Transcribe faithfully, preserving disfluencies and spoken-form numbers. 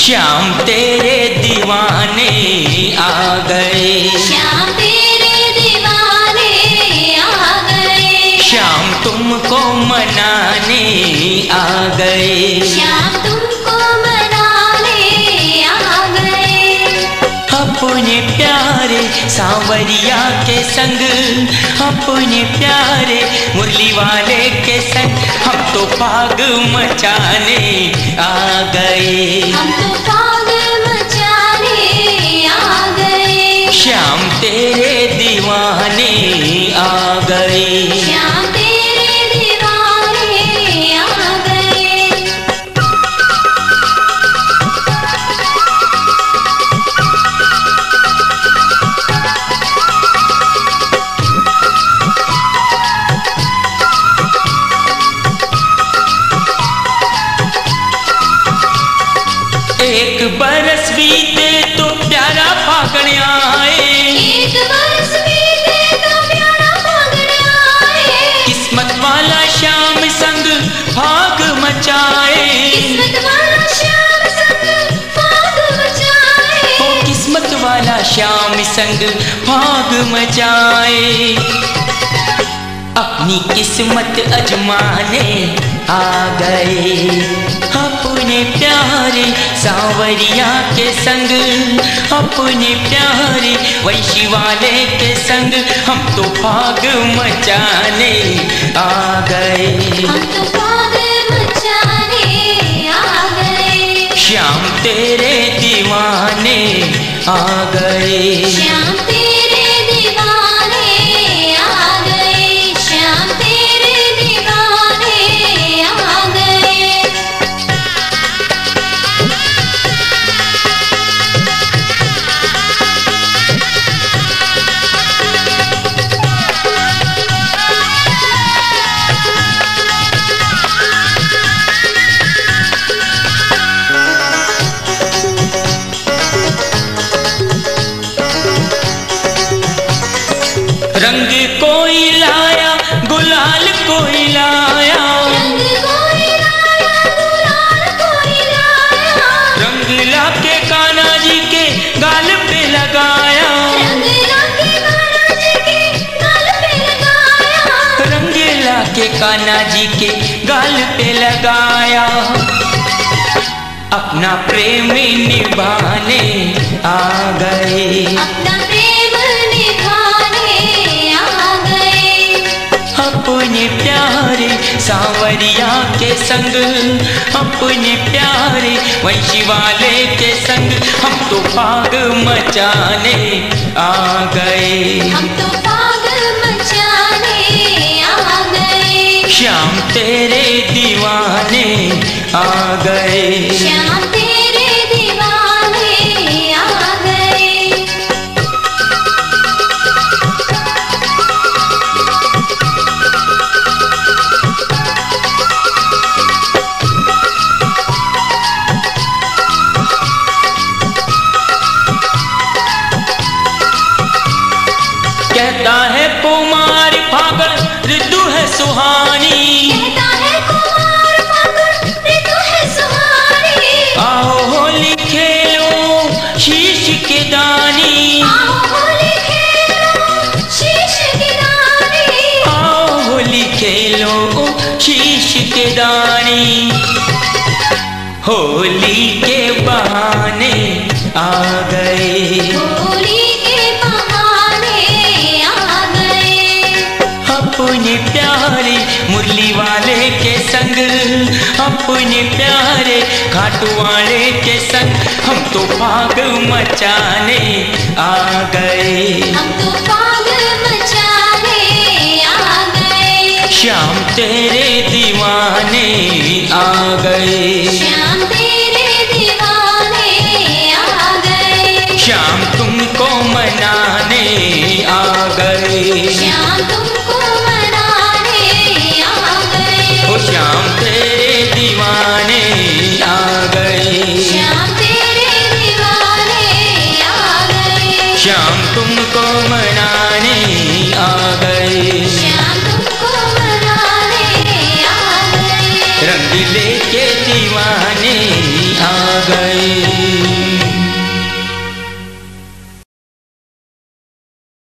श्याम तेरे दीवाने आ गए, श्याम तेरे दीवाने आ गए, श्याम तुमको मनाने आ गए, श्याम तुमको मनाने आ गए। अपने प्यारे सांवरिया के संग, अपने प्यारे मुरली वाले के संग हम तो पाग मचाने आ गए, हम तो पाग मचाने आ गए। श्याम तेरे दीवाने आ गए, श्याम तेरे दीवाने आ गए। एक बरस बीते तो प्यारा फागण आए, एक बरस बीते तो प्यारा फागण आए, किस्मत वाला श्याम संग भाग मचाए, किस्मत वाला श्याम संग भाग मचाए, ओ किस्मत वाला श्याम संग भाग मचाए। अपनी किस्मत अजमाने आ गए, अपने प्यारे सांवरिया के संग, अपने प्यारे वैशी वाले के संग हम तो भाग मचाने आ गए, हम तो भाग मचाने आ गए। श्याम तेरे दीवाने आ गए, श्याम तेरे दीवाने आ गए, श्याम तेरे दीवाने आ गए। रंग कोई लाया गुलाल कोई लाया, रंग कोई लाया गुलाल कोई लाया, रंग लाके कान्हा जी के गाल पे लगाया, रंग लाके कान्हा जी के गाल पे लगाया, रंग लाके कान्हा जी के गाल पे लगाया। अपना प्रेम निभाने आ गए, अपना प्रेम निभाने आ गए, अपने प्यारे सांवरिया के संग, अपने प्यारे वंशी वाले के संग हम तो भाग मचाने आ गए, हम तो भाग मचाने आ गए। श्याम तेरे दीवाने आ गए, श्याम तेरे दीवाने आ गए। कहता है कुमार फागण ऋतु है सुहानी, कहता है कुमार फागुन ऋतु है सुहानी, आओ होली खेलो शीश के दानी, आओ होली खेलो शीश की रानी, आओ होली खेलो शीश के दानी। होली के बहाने आ गए, होली के बहाने आ गए, अपने प्यारे मुरली वाले के संग, अपने प्यारे घाटू वाले के संग हम तो भाग मचाने आ गए, हम तो भाग मचाने आ गए। श्याम तेरे दीवाने आ गए, श्याम तेरे दीवाने आ गए, श्याम तुमको मनाने